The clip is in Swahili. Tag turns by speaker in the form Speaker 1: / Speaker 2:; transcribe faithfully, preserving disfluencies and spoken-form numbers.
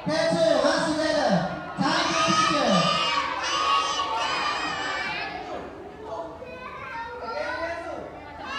Speaker 1: แค่ชื่อห้าสิบเอ็ด